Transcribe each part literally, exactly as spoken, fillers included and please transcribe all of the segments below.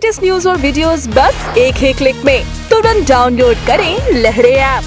Latest news और videos बस एक ही क्लिक में। तुरंत डाउनलोड करें लहरे ऐप।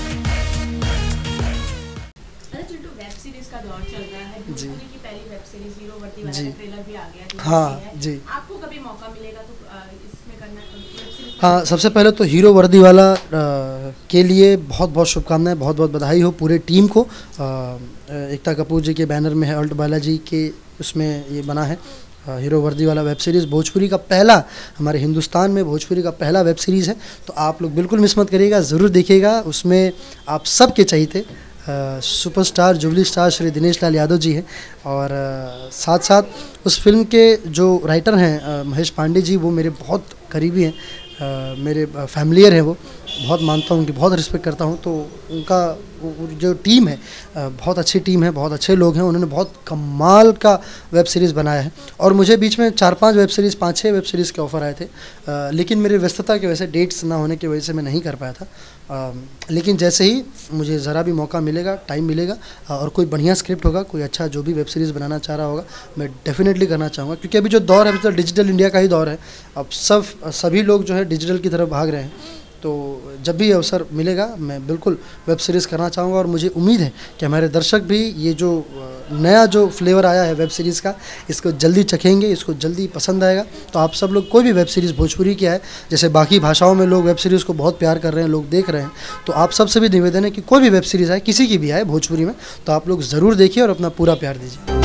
वेब सीरीज का दौर चल रहा है, जी की पहली वेब सीरीज हीरो वर्दी वाला जी ट्रेलर भी आ गया। हाँ जी, आपको कभी मौका मिलेगा तो इसमें करना वेब सीरीज? हाँ, सबसे पहले तो हीरो वर्दी वाला आ, के लिए बहुत बहुत शुभकामनाएं, बहुत बहुत बधाई हो पूरे टीम को। आ, एकता कपूर जी के बैनर में है, अल्ट बालाजी के उसमें ये बना है हीरो वर्दी वाला वेब सीरीज़। भोजपुरी का पहला, हमारे हिंदुस्तान में भोजपुरी का पहला वेब सीरीज़ है, तो आप लोग बिल्कुल मिस मत करिएगा, ज़रूर देखिएगा। उसमें आप सबके चाहिए superstar jubilee star Shri Dinesh Lal Yadav ji हैं, और आ, साथ साथ उस फिल्म के जो राइटर हैं महेश पांडे जी, वो मेरे बहुत करीबी हैं, आ, मेरे फैमिलियर हैं, वो बहुत मानता हूँ, उनकी बहुत रिस्पेक्ट करता हूँ। तो उनका जो टीम है बहुत अच्छी टीम है, बहुत अच्छे लोग हैं, उन्होंने बहुत कमाल का वेब सीरीज़ बनाया है। और मुझे बीच में चार पांच वेब सीरीज़ पाँच छः वेब सीरीज़ के ऑफ़र आए थे, आ, लेकिन मेरी व्यस्तता की वजह से, डेट्स ना होने की वजह से मैं नहीं कर पाया था। आ, लेकिन जैसे ही मुझे ज़रा भी मौका मिलेगा, टाइम मिलेगा, और कोई बढ़िया स्क्रिप्ट होगा, कोई अच्छा जो भी वेब सीरीज़ बनाना चाह रहा होगा, मैं डेफिनेटली करना चाहूँगा। क्योंकि अभी जो दौर है, अभी तो डिजिटल इंडिया का ही दौर है, अब सब सभी लोग जो है डिजिटल की तरफ भाग रहे हैं। तो जब भी अवसर मिलेगा मैं बिल्कुल वेब सीरीज़ करना चाहूँगा, और मुझे उम्मीद है कि हमारे दर्शक भी ये जो नया जो फ्लेवर आया है वेब सीरीज़ का, इसको जल्दी चखेंगे, इसको जल्दी पसंद आएगा। तो आप सब लोग कोई भी वेब सीरीज़ भोजपुरी की है, जैसे बाकी भाषाओं में लोग वेब सीरीज़ को बहुत प्यार कर रहे हैं, लोग देख रहे हैं, तो आप सबसे भी निवेदन है कि कोई भी वेब सीरीज़ आए, किसी की भी आए भोजपुरी में, तो आप लोग ज़रूर देखिए और अपना पूरा प्यार दीजिए।